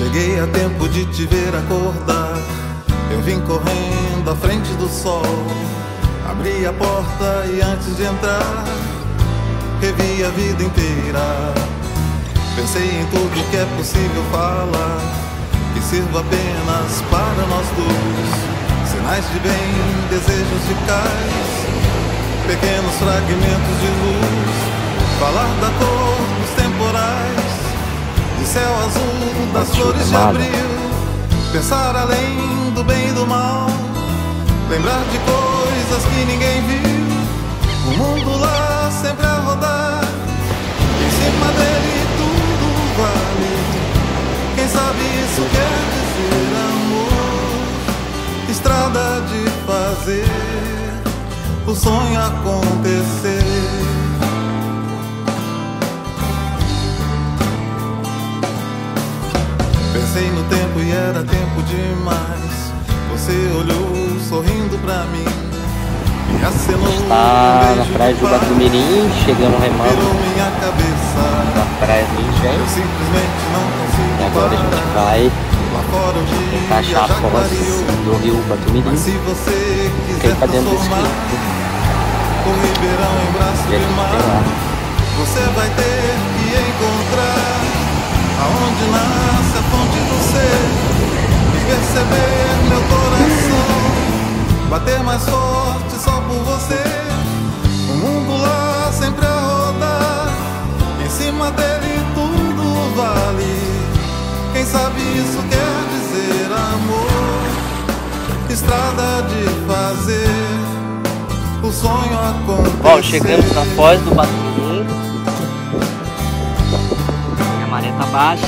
Cheguei a tempo de te ver acordar. Eu vim correndo à frente do sol. Abri a porta e antes de entrar, revi a vida inteira. Pensei em tudo que é possível falar, que sirva apenas para nós dois. Sinais de bem, desejos de cais, pequenos fragmentos de luz. Falar da cor dos temporais, de céu azul, das flores de abril. Pensar além do bem e do mal, lembrar de coisas que ninguém viu. O mundo lá sempre a rodar, em cima dele tudo vale. Quem sabe isso quer dizer amor, estrada de fazer o sonho acontecer. Pensei no tempo e era tempo demais. Você olhou sorrindo pra mim e acenou. Está na praia de Ubatumirim, chegando remando Minha cabeça na praia do Engenho. Eu simplesmente não consigo. E agora a gente vai lá fora o dia tentar achar a foz do rio Ubatumirim. Mas se você Quem quiser tá dentro desse transformar rio? o Ribeirão em braço E a de gente mar, tem lá. você vai ter que encontrar aonde nasce a fonte do ser e perceber meu coração bater mais forte só por você. O mundo lá sempre a rodar, em cima dele tudo vale. Quem sabe isso quer dizer amor, estrada de fazer o sonho acontecer. Bom, chegamos na foz do Ubatumirim. A maré tá baixa.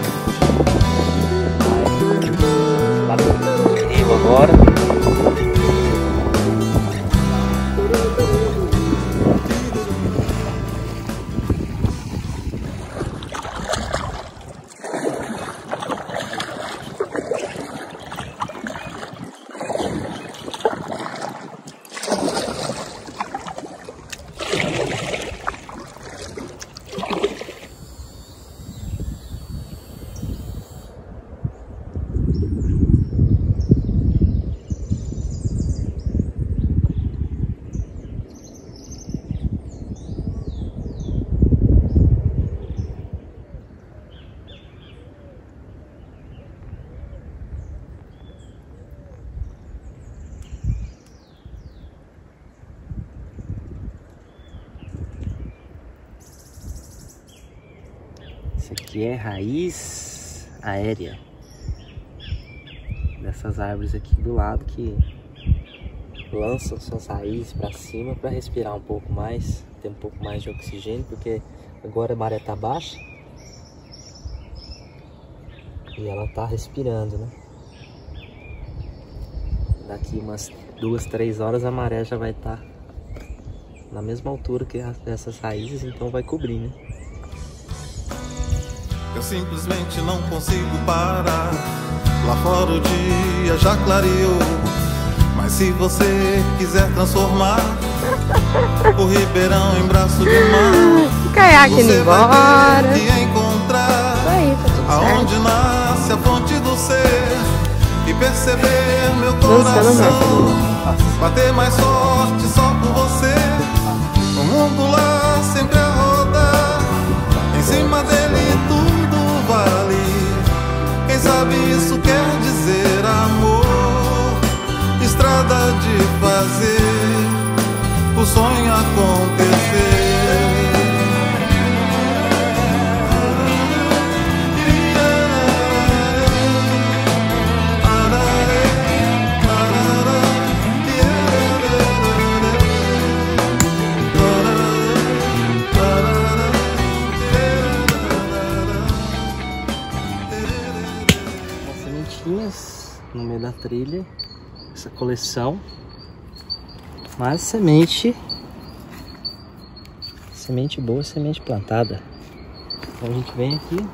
Rio agora. Isso aqui é raiz aérea dessas árvores aqui do lado que lançam suas raízes para cima para respirar um pouco mais, ter um pouco mais de oxigênio, porque agora a maré tá baixa e ela tá respirando, né? Daqui umas 2, 3 horas a maré já vai estar na mesma altura que essas raízes, então vai cobrir, né? Eu simplesmente não consigo parar. Lá fora o dia já clareou, mas se você quiser transformar o Ribeirão em braço de mar, caiaque indo você embora. vai ter que encontrar Aí, tá tudo aonde certo. nasce a fonte do ser e perceber meu Dançando coração bater mais forte só por você. O mundo lá sempre a rodar, em cima dele tudo vale. Quem sabe isso quer dizer amor, estrada de fazer o sonho acontecer. No meio da trilha, essa coleção, mas semente boa, semente plantada. Então a gente vem aqui,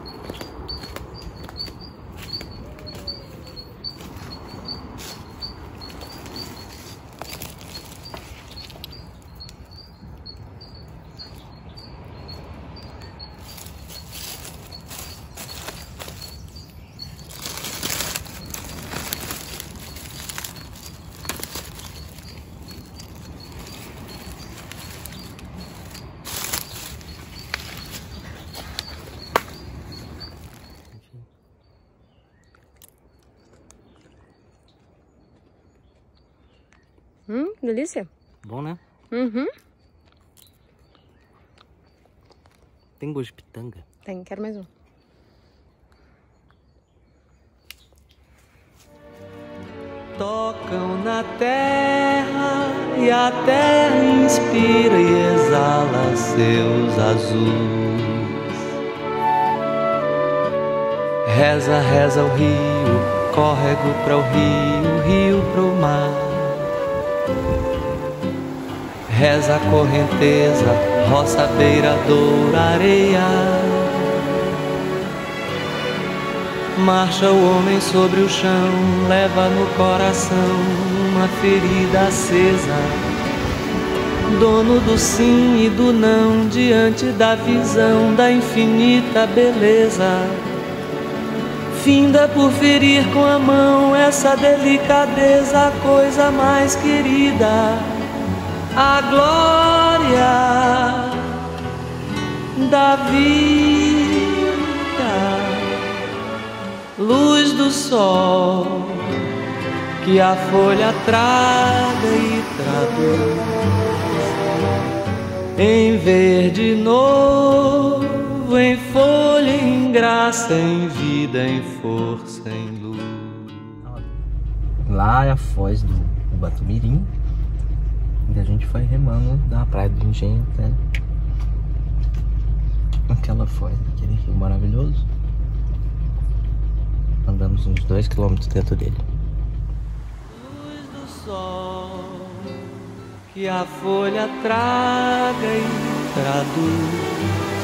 Delícia. Bom, né? Uhum. Tem gosto de pitanga? Tem, quero mais um. Tocam na terra e a terra inspira e exala seus azuis. Reza, reza o rio, córrego para o rio para o mar. Reza a correnteza, roça, beira, doura, areia. Marcha o homem sobre o chão, leva no coração uma ferida acesa. Dono do sim e do não, diante da visão da infinita beleza. Finda por ferir com a mão essa delicadeza, a coisa mais querida. A glória da vida. Luz do sol que a folha traga e traduz em verde novo, em folha, em graça, em vida, em força, em luz. Lá é a foz do Ubatumirim. E a gente foi remando da praia do Engenho até aquela foz, aquele rio maravilhoso. Andamos uns 2 km dentro dele. Luz do sol que a folha traga e traduz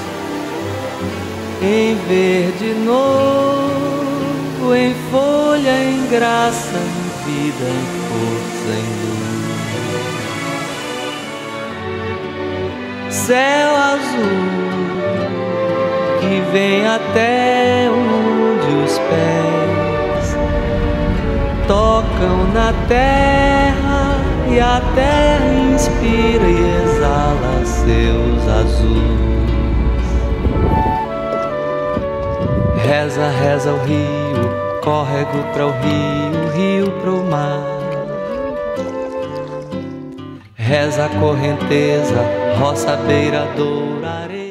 em verde novo, em folha, em graça, em vida, em força, em luz. Céu azul que vem até onde os pés tocam na terra e a terra inspira e exala seus azuis. Reza, reza o rio, córrego para o rio para o mar. Reza a correnteza, roça, beira, doura, areia.